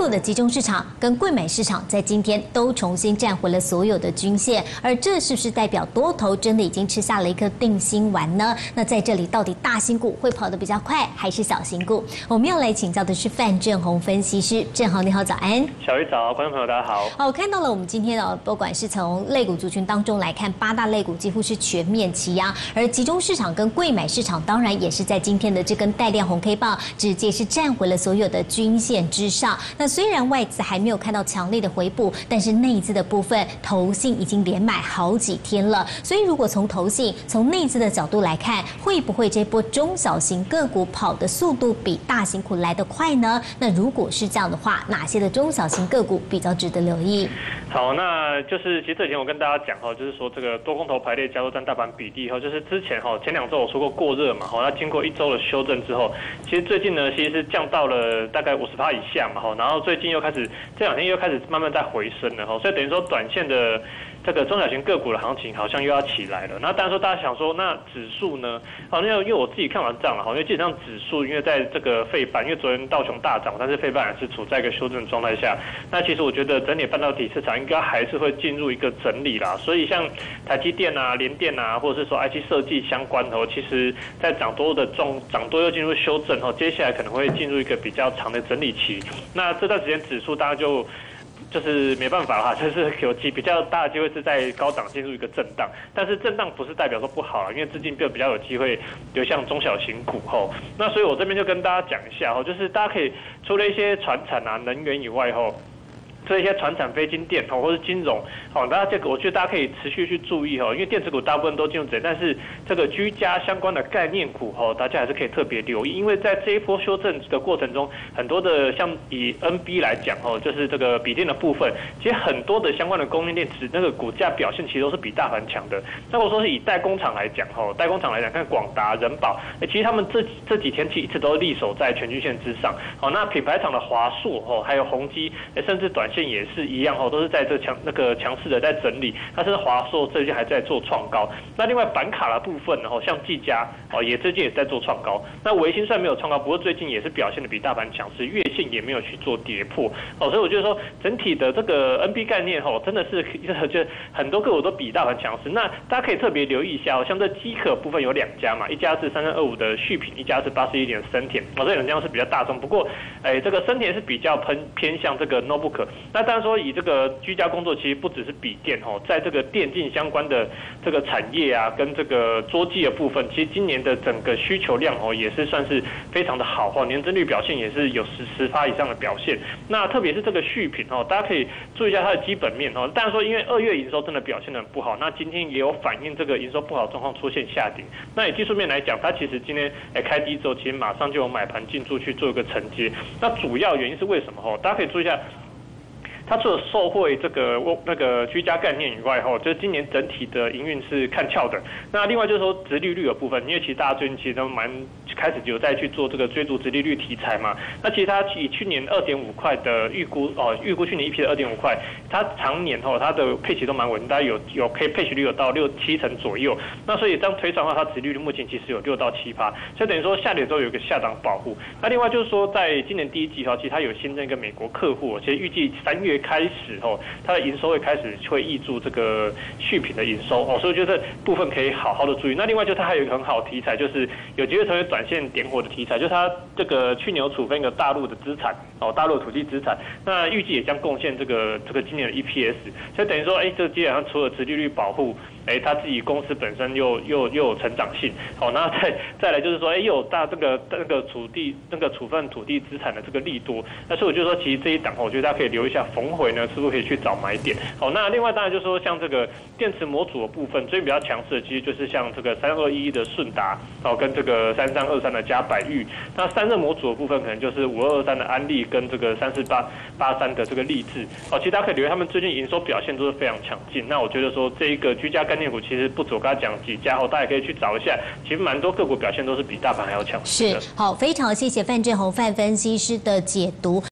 有的集中市场跟柜买市场在今天都重新站回了所有的均线，而这是不是代表多头真的已经吃下了一颗定心丸呢？那在这里到底大型股会跑得比较快，还是小型股？我们要来请教的是范正宏分析师，正宏你好，早安。 小鱼早，观众朋友大家好。 我看到了我们今天不管是从类股族群当中来看，8大类股几乎是全面齐扬，而集中市场跟柜买市场当然也是在今天的这根带量红 K 棒直接是站回了所有的均线之上。那虽然外资还没有看到强烈的回补，但是内资的部分，投信已经连买好几天了。所以如果从投信、从内资的角度来看，会不会这波中小型个股跑的速度比大型股来得快呢？那如果是这样的话，哪些的中小型个股比较值得留意？ 好，那就是其实这几天我跟大家讲就是说这个多空头排列加速占大盘比例就是之前前2周我说过过热嘛那经过1周的修正之后，其实最近呢其实是降到了大概50%以下嘛然后最近又开始这2天又开始慢慢在回升了所以等于说短线的这个中小型个股的行情好像又要起来了。那当然说大家想说，那指数呢？因为我自己看完这样了因为基本上指数因为在这个费半，因为昨天道琼大涨，但是费半还是处在一个修正状态下。那其实我觉得整体半导体市场应该还是会进入一个整理啦。所以像台积电啊、联电啊，或者是说 IC 设计相关其实在涨多又进入修正接下来可能会进入一个比较长的整理期。那这段时间指数大家就是没办法就是有比较大的机会是在高档进入一个震荡，但是震荡不是代表说不好了，因为资金就比较有机会流向中小型股那所以我这边就跟大家讲一下就是大家可以除了一些传产啊、能源以外这些传产、非金电或是金融大家这个我觉得大家可以持续去注意因为电子股大部分都进入这，但是这个居家相关的概念股大家还是可以特别留意，因为在这一波修正的过程中，很多的像以 NB 来讲就是这个笔电的部分，其实很多的相关的供应链那个股价表现其实都是比大盘强的。那我说是以代工厂来讲看广达、仁宝，其实他们这几天其实一直都立守在全均线之上那品牌厂的华硕还有宏基，甚至短线也是一样都是在这强势的在整理，但是华硕最近还在做创高。那另外板卡的部分像技嘉也最近也在做创高。那微星虽然没有创高，不过最近也是表现的比大盘强势，月线也没有去做跌破所以我觉得说整体的这个 NB 概念真的是就很多个股都比大盘强势。那大家可以特别留意一下像这机壳部分有2家嘛，一家是3325的续品，一家是81点森田这2家是比较大众。不过这个森田是比较偏向这个 notebook。那当然说以这个居家工作，其实不只是笔电在这个电竞相关的这个产业啊，跟这个桌机的部分，其实今年的整个需求量也是算是非常的好年增率表现也是有10%以上的表现。那特别是这个续品大家可以注意一下它的基本面当然说因为2月营收真的表现得很不好，那今天也有反映这个营收不好状况出现下跌。那以技术面来讲，它其实今天开低之后，其实马上就有买盘进驻去做一个承接。那主要原因是为什么大家可以注意一下。它除了受惠这个那个居家概念以外就是今年整体的营运是看俏的。那另外就是说殖利率的部分，因为其实大家最近其实都蛮开始有在去做这个追逐殖利率题材嘛。那其实它以去年2.5块的预估去年1P 的2.5块，它常年它的配息都蛮稳，大概有可以配息率有到6-7成左右。那所以这样推算的话，它殖利率目前其实有6到7%，所以等于说下跌之后有一个下档保护。那另外就是说在今年第1季其实它有新增一个美国客户，其实预计3月开始它的营收会开始会挹注这个续品的营收所以我觉得这部分可以好好的注意。那另外就它还有一个很好的题材，就是有机会成为短线点火的题材，就是它这个去年有处分一个大陆的资产大陆的土地资产，那预计也将贡献这个今年的 EPS， 所以等于说这基本上除了殖利率保护，它自己公司本身又有成长性那再来就是说又有这个处分土地资产的这个利多。那所以我就说其实这一档我觉得大家可以留一下，逢回呢是不是可以去找买点那另外当然就是说像这个电池模组的部分，最近比较强势的其实就是像这个3211的顺达跟这个3323的嘉百裕。那散热模组的部分可能就是5223的安利跟这个3483的这个力智其实大家可以留意他们最近营收表现都是非常强劲。那我觉得说这一个居家概念股其实不止我刚才讲几家大家也可以去找一下，其实蛮多个股表现都是比大盘还要强势的。 是好，非常谢谢范正宏范分析师的解读。